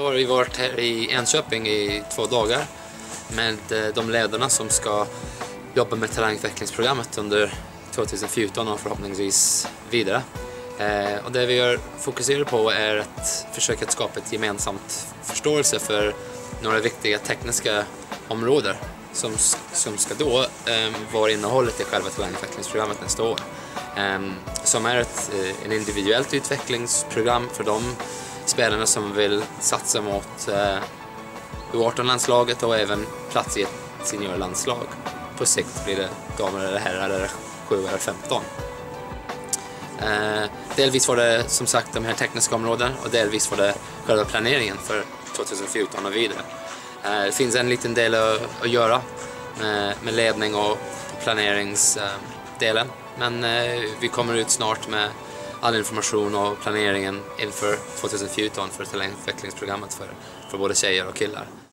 har vi varit här i Enköping i 2 dagar med de ledarna som ska jobba med talagutvecklingsprogrammet under 2014 och förhoppningsvis vidare. Och det vi fokuserar på är att försöka skapa ett gemensamt förståelse för några viktiga tekniska områden som ska då vara innehållet i själva talagutvecklingsprogrammet nästa år. Som är en individuellt utvecklingsprogram för de spelarna som vill satsa mot U18-landslaget och även plats i ett seniorlandslag. På sikt blir det damer eller herrar eller 7 eller 15. Delvis var det som sagt de här tekniska områdena och delvis var det själva planeringen för 2014 och vidare. Det finns en liten del att göra med ledning och planeringsdelen, men vi kommer ut snart med all information och planeringen inför 2014 för talagutvecklingsprogrammet för både tjejer och killar.